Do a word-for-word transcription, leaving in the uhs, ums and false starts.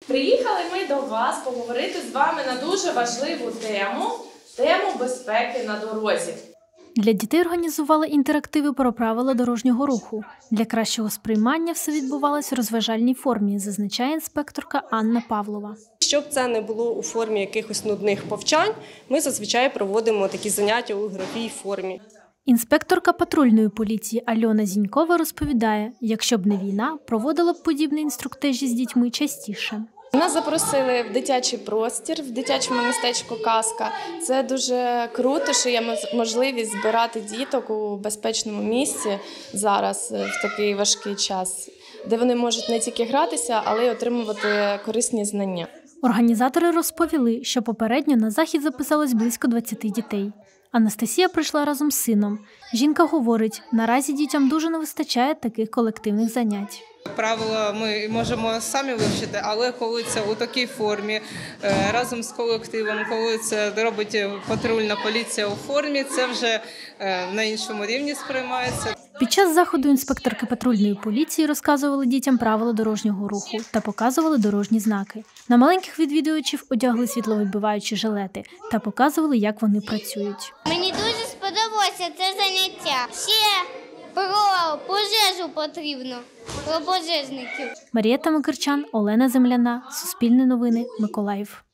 Приїхали ми до вас поговорити з вами на дуже важливу тему – тему безпеки на дорозі. Для дітей організували інтерактиви про правила дорожнього руху. Для кращого сприймання все відбувалося в розважальній формі, зазначає інспекторка Анна Павлова. Щоб це не було у формі якихось нудних повчань, ми зазвичай проводимо такі заняття у ігровій формі. Інспекторка патрульної поліції Альона Зінькова розповідає, якщо б не війна, проводила б подібні інструктажі з дітьми частіше. Нас запросили в дитячий простір, в дитячому містечку «Казка». Це дуже круто, що є можливість збирати діток у безпечному місці зараз, в такий важкий час, де вони можуть не тільки гратися, але й отримувати корисні знання. Організатори розповіли, що попередньо на захід записалось близько двадцяти дітей. Анастасія прийшла разом з сином. Жінка говорить, наразі дітям дуже не вистачає таких колективних занять. Правила ми можемо самі вивчити, але коли це у такій формі, разом з колективом, коли це робить патрульна поліція у формі, це вже на іншому рівні сприймається. Під час заходу інспекторки патрульної поліції розказували дітям правила дорожнього руху та показували дорожні знаки. На маленьких відвідувачів одягли світловідбиваючі жилети та показували, як вони працюють. Мені дуже сподобалося це заняття. Ще про пожежу потрібно, про пожежників. Марія Тамакарчан, Олена Земляна, Суспільне новини, Миколаїв.